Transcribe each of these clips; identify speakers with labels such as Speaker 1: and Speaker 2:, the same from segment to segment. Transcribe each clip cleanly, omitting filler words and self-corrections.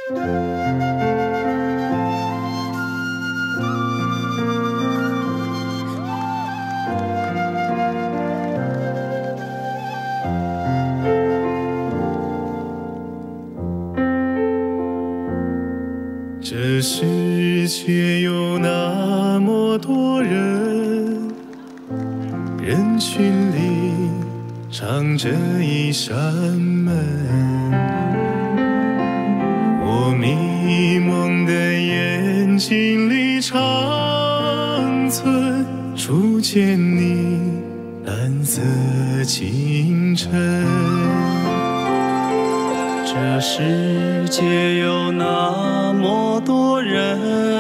Speaker 1: 这世界有那么多人，人群里藏着一扇门。我迷蒙的眼睛里长存初见你蓝色清晨。
Speaker 2: 这世界有那么多人，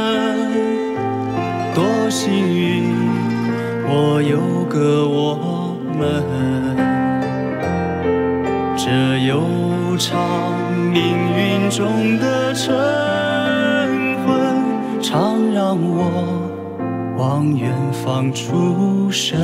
Speaker 2: 多幸运，我有个我们。这悠长命运中的晨昏，常让我往远方出神。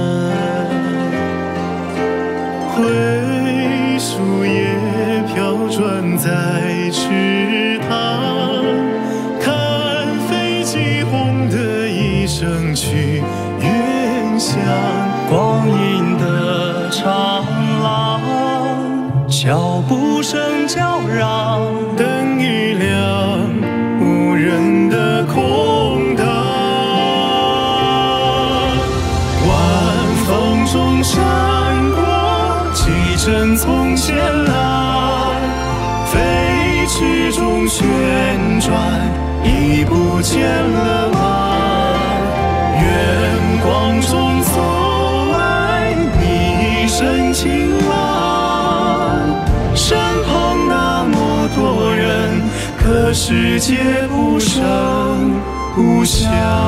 Speaker 1: 灰树叶飘转在池塘，看飞机轰的一声去远乡。
Speaker 2: 光阴的长廊，脚步声叫嚷，
Speaker 1: 灯一亮，无人的空荡。晚风中闪过几帧从前来，飞驰中旋转，已不见了岸。月光中走来，你一身晴朗。身旁那么多人，可世界不声不响。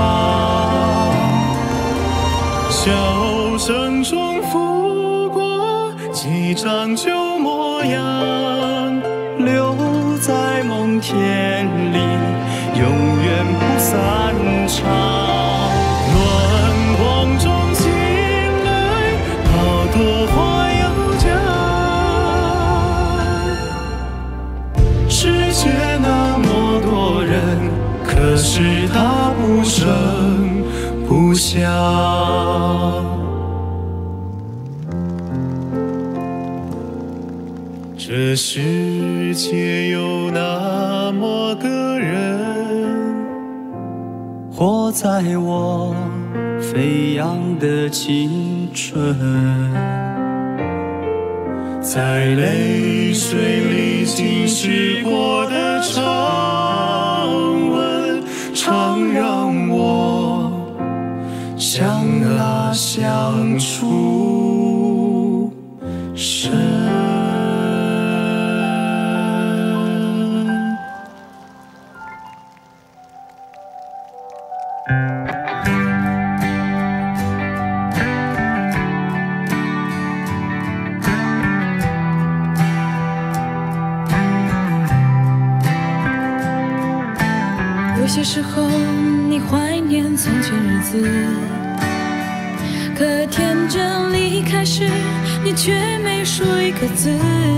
Speaker 1: 笑声中拂过几张旧模样，
Speaker 2: 留在梦田里，永远不散场。
Speaker 1: 暖光中醒来，好多话要讲。世界那么多人，可是他不声不响。这世界有那么个人，
Speaker 2: 活在我飞扬的青春，
Speaker 1: 在泪水里浸湿过的长吻，常让我想啊想出神。
Speaker 3: 有些时候你怀念从前日子，可天真离开时，你却没说一个字。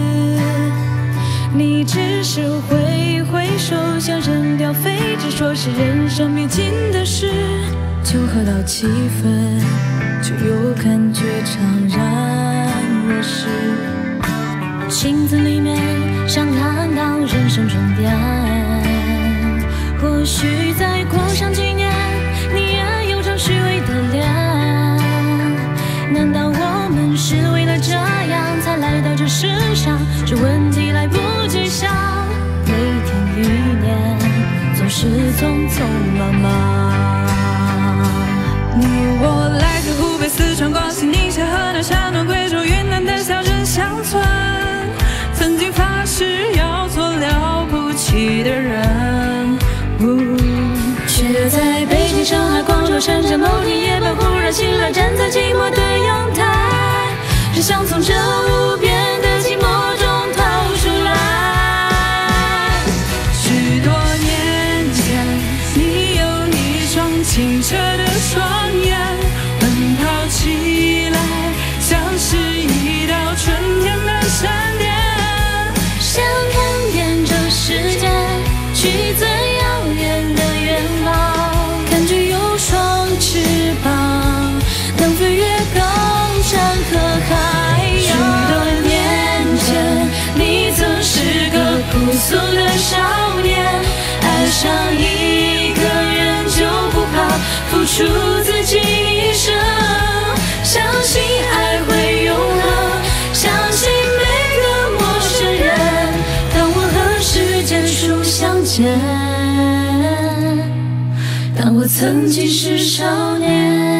Speaker 3: 你只是挥挥手，想扔掉废纸，说是人生必经的事。酒喝到7分，却又感觉怅然若失。镜子里面想看到人生终点，或许再过上几年，你也有张虚伪的脸。难道我们是为了这样才来到这世上？这问题来不及想，每天一年总是匆匆忙忙。你我来自湖北、四川、广西、宁夏、河南、山东、贵州、云南的小镇乡村，曾经发誓要做了不起的人。却在北京、上海、广州、深圳某天夜半忽然醒来，站在寂寞的阳台，只想从这无边的寂寞中逃出来。许多年前，你有一双清澈的双眼，奔跑起来像是一道春天的闪电，想看遍这世界。 见，当我曾经是少年。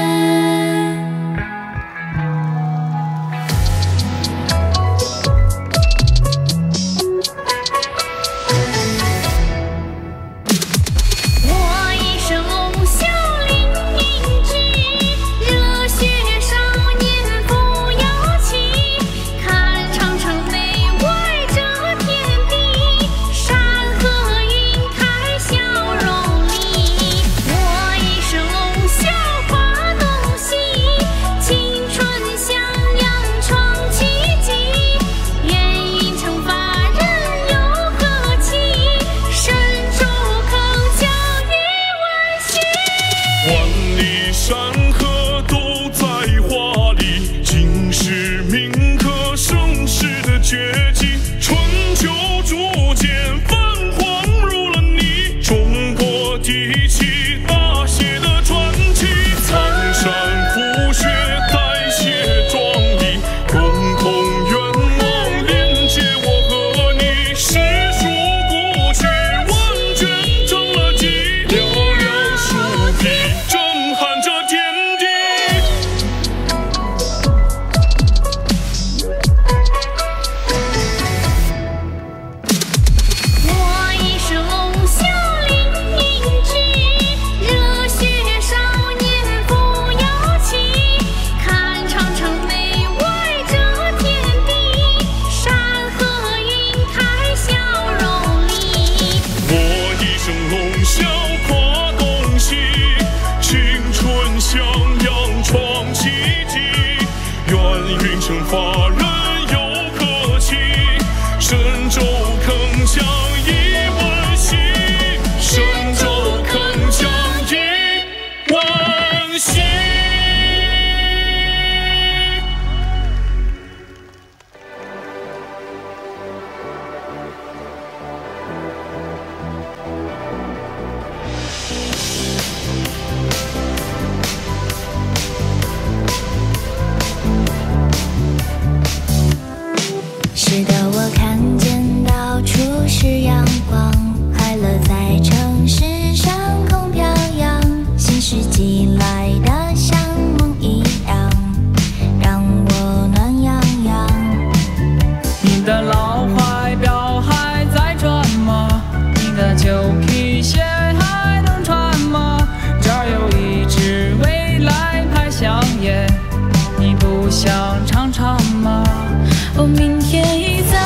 Speaker 4: 是的，我看见到处是阳光，快乐在城市上空飘扬，新世纪来的像梦一样，让我暖洋洋。
Speaker 2: 你的老怀表还在转吗？你的旧皮鞋还能穿吗？这儿有一支未来牌香烟，你不想尝尝吗？
Speaker 3: 哦，明天一早，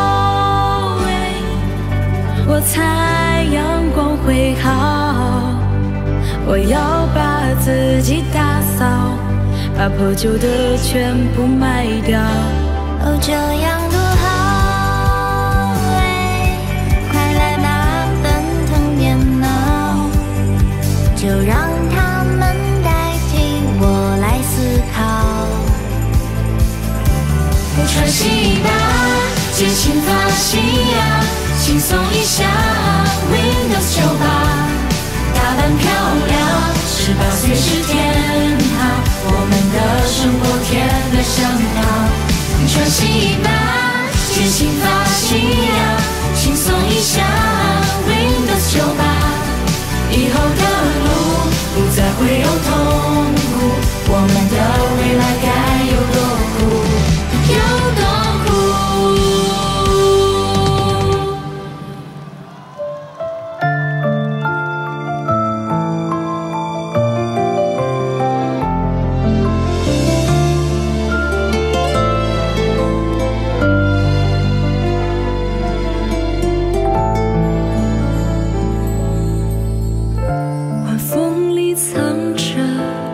Speaker 3: 我猜阳光会好。我要把自己打扫，把破旧的全部卖掉。
Speaker 4: 哦，这样多好快来吧，奔腾电脑，就让他们代替我来思考。
Speaker 3: 穿西吧，剪新发型呀，轻松一下 Windows 98，打扮漂亮，18岁是天堂，我们的生活甜得像糖。穿西吧，剪新发型呀，轻松一下 Windows 98，以后的路不再会有痛苦，我们的未来该有多酷，有多酷。晚风里藏着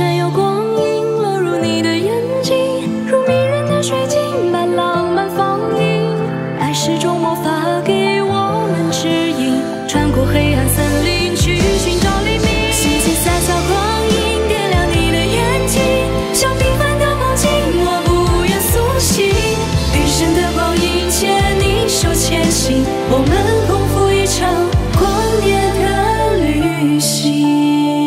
Speaker 3: 闪有光影落入你的眼睛，如迷人的水晶般浪漫放映。爱是种魔法，给我们指引，穿过黑暗森林去寻找黎明。星星洒下光影，点亮你的眼睛，像平凡的梦境，我不愿苏醒。余生的光阴牵你手前行，我们共赴一场狂野的旅行。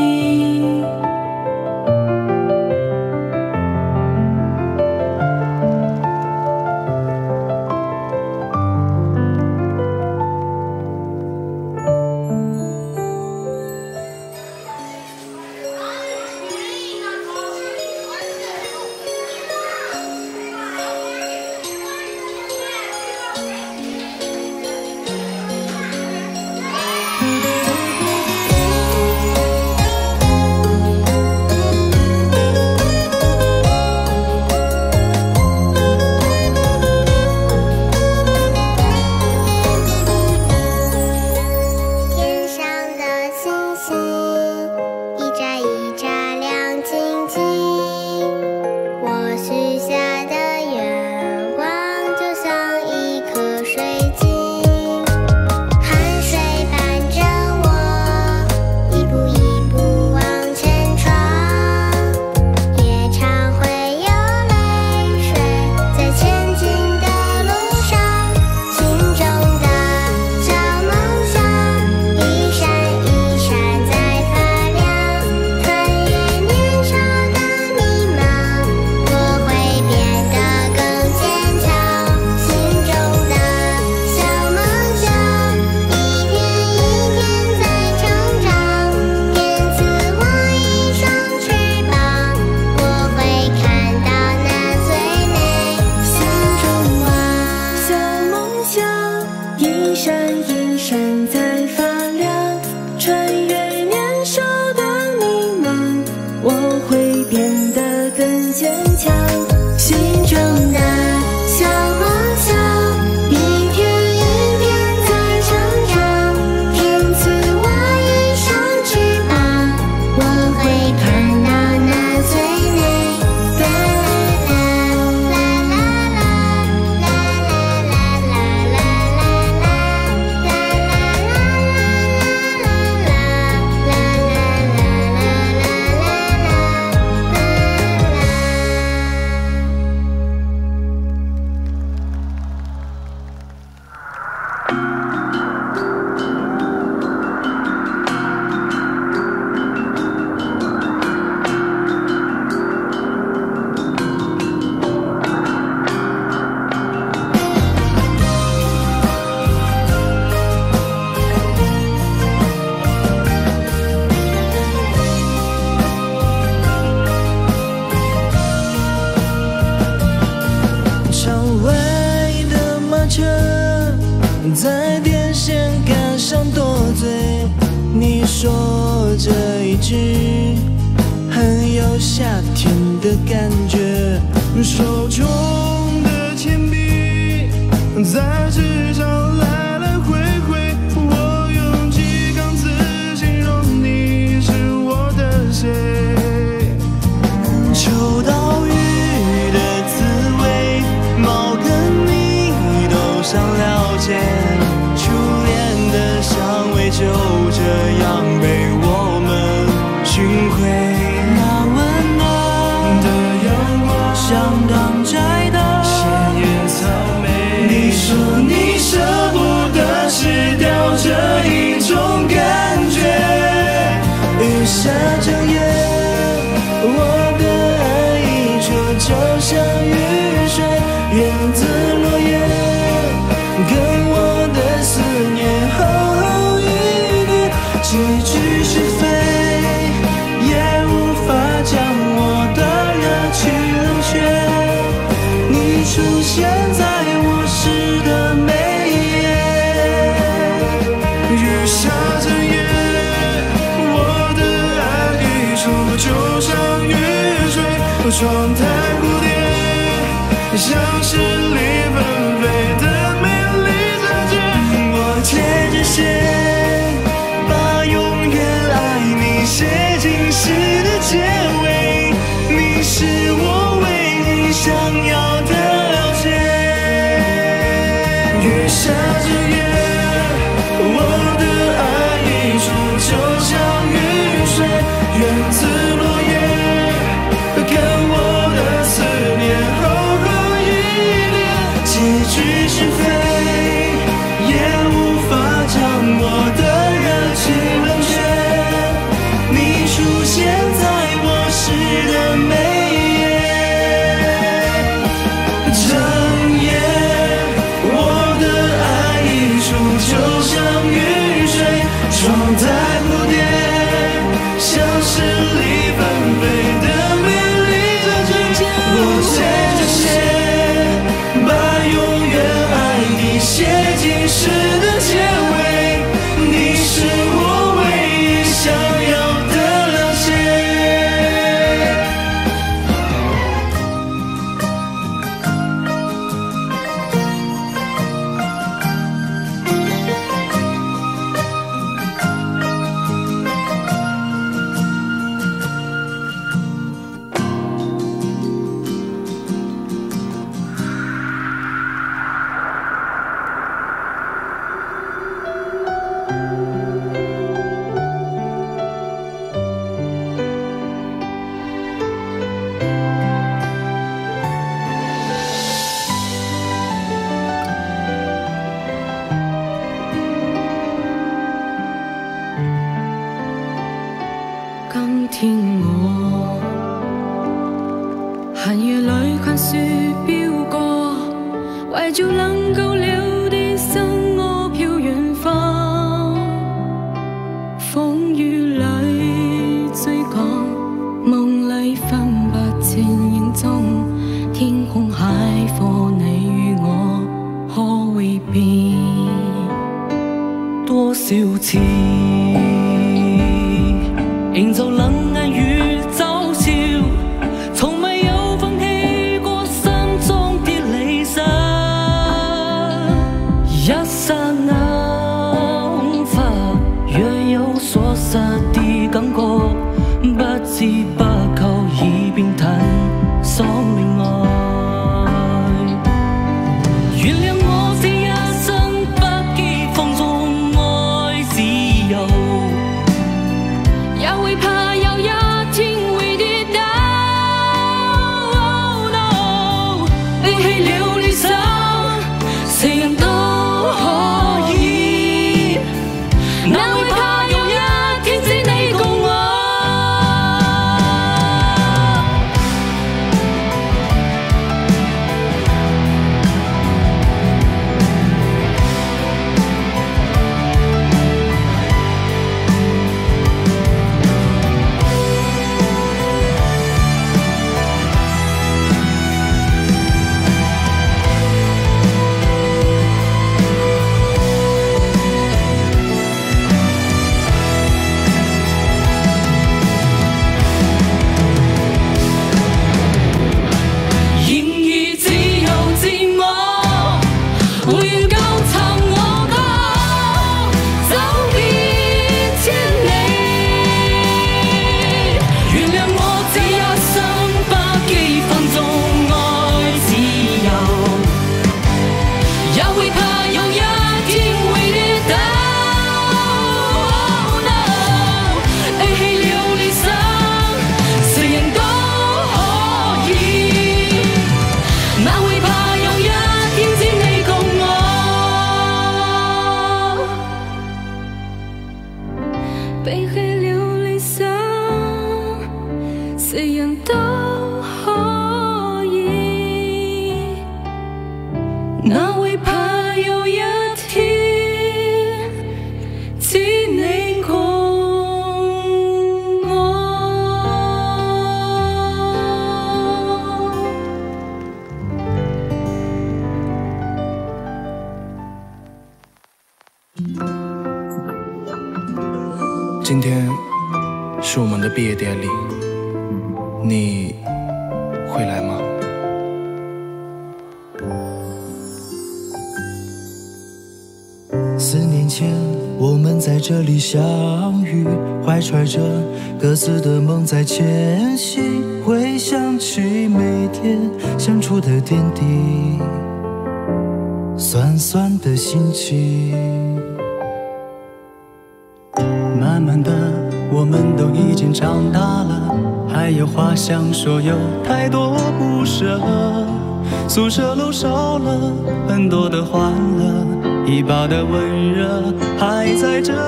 Speaker 2: 在电线杆上多嘴，你说这一句很有夏天的感觉。手中的铅笔在纸上来来回回，我用几行字形容你是我的谁。秋刀鱼的滋味，毛跟你都想了解。初恋的香味就这样被我们寻回。那温暖的阳光，像刚摘的鲜叶草莓。你说你舍不得吃掉这一种感觉。雨下整夜，我的爱溢出，就像雨水源自落叶，跟我的思念厚厚一叠，几句是非也无法将我的热去冷却。你出现在我诗的每一页，雨下整夜，我的爱溢出，就像雨水，窗台蝴蝶，像是离纷飞的美丽字句。我牵着线，把永远爱你写进诗的结尾。
Speaker 3: 今天我寒夜里看雪飘过，为着能够了啲心，我飘远方。风雨里追赶，梦里分不清影踪。天空海阔，你与我可会变？
Speaker 2: 多少次？营造冷眼与嘲笑，從未有放棄過心中的理想。一剎那空乏，若有所失的感覺，不知不覺已變淡所戀愛。原諒我這一生不羈放縱愛自由。也會怕有一天會跌倒。Oh no， 背棄了理想，誰人都可以。哪會怕有一天只你共我？背棄了理想，誰人都可以。哪會怕有一天只你共我？
Speaker 1: 今天是我们的毕业典礼，你会来吗
Speaker 5: ？4年前我们在这里相遇，怀揣着各自的梦在前行，回想起每天相处的点滴，酸酸的心情。
Speaker 2: 慢慢的，我们都已经长大了，还有话想说，有太多不舍。宿舍楼少了很多的欢乐，一把的温热还在这。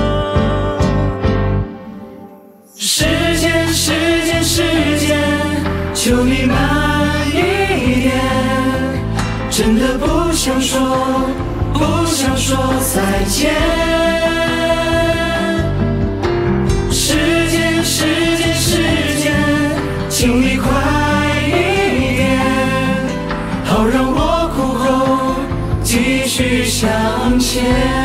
Speaker 1: 时间，时间，时间，求你慢一点，真的不想说，不想说再见。请你快一点，好让我哭后继续向前。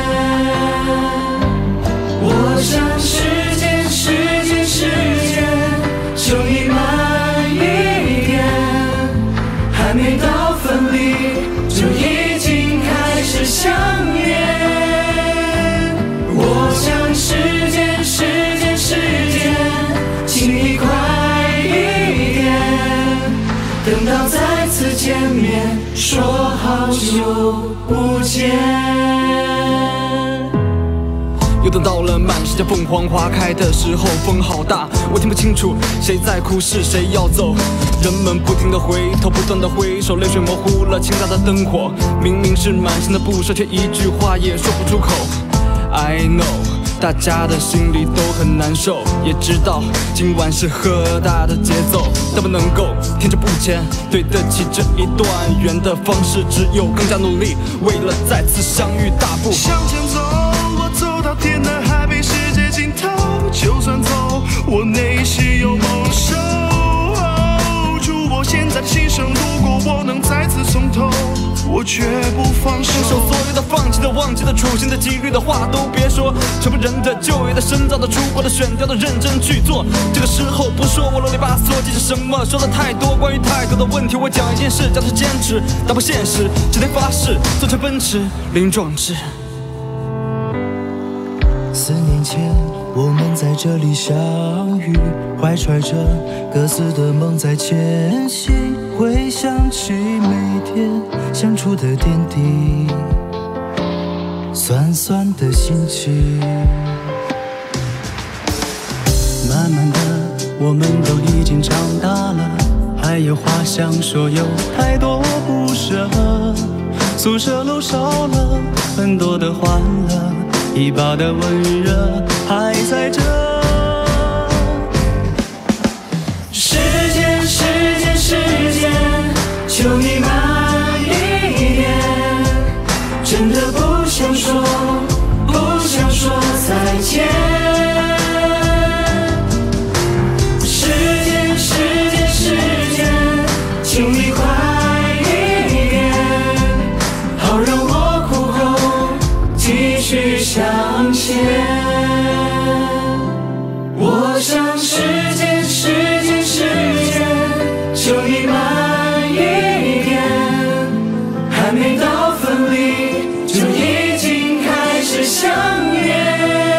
Speaker 1: 我想时间，时间，时间，求你慢一点，还没到分离就已经开始想念。我想时间，时间，时间，请你快等到再次见面，说好久不见。
Speaker 2: 等到了满世界凤凰花开的时候，风好大，我听不清楚谁在哭，是谁要走。人们不停地回头，不断地挥手，泪水模糊了倾倒的灯火。明明是满心的不舍，却一句话也说不出口。I know。大家的心里都很难受，也知道今晚是喝大的节奏，但不能够天真不前，对得起这一段缘的方式，只有更加努力，为了再次相遇，大步
Speaker 1: 向前走，我走到天南海北世界尽头，就算走，我内心有梦守住我现在的心声。如果我能再次从头，我绝不放手。
Speaker 2: 所有的放弃的、忘记的、处心的、几率的话都别说，全部人的、就业的、深造的、出国的、选调的，认真去做。这个时候不说我啰里吧嗦，记着什么说的太多，关于太多的问题，我讲一件事，叫做坚持，打破现实，今天发誓，做成奔驰，凌云壮志。
Speaker 5: 4年前，我们在这里相遇，怀揣着各自的梦在前行，回想起每天相处的点滴，酸酸的心情。
Speaker 2: 慢慢的，我们都已经长大了，还有话想说，有太多不舍。宿舍楼少了很多的欢乐，一把的温热还在这。时间，时间，时间，求你慢一点，真的不想说，不想说再见。时间，时间，时间，请你快一点，好让我苦后继续向前。我想时间，时间，时间，求你慢一点，还没到分离就已经开始想念。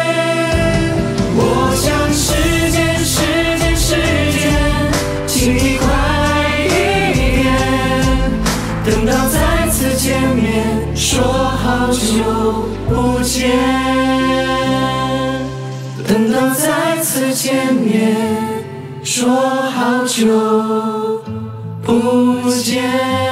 Speaker 2: 我想时间，时间，时间，请你快一点，等到再次见面，说好久不见。等到再次见面，说好久不见。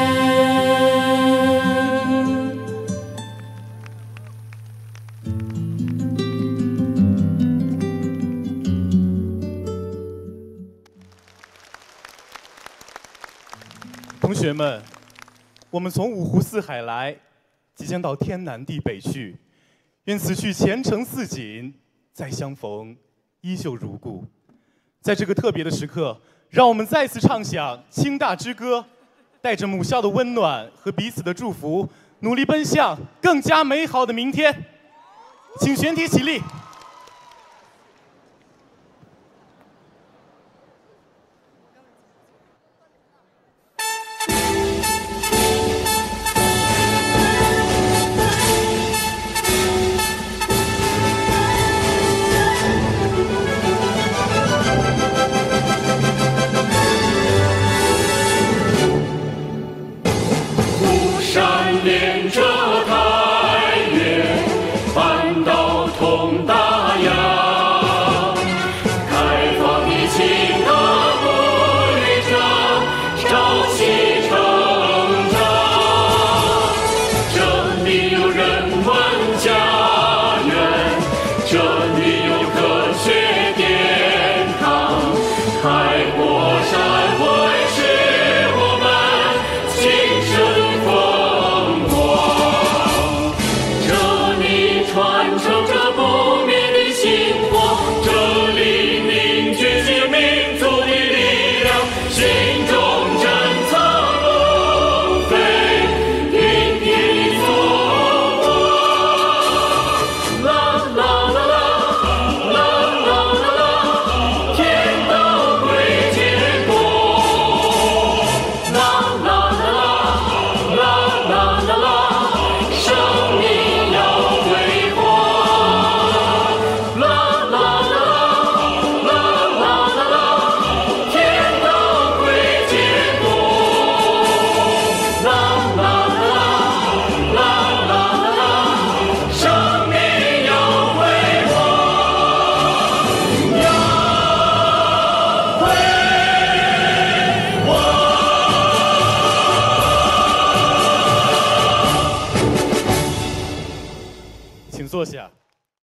Speaker 6: 同学们，我们从五湖四海来，即将到天南地北去，愿此去前程似锦，再相逢依旧如故。在这个特别的时刻，让我们再次唱响清大之歌，带着母校的温暖和彼此的祝福，努力奔向更加美好的明天。请全体起立。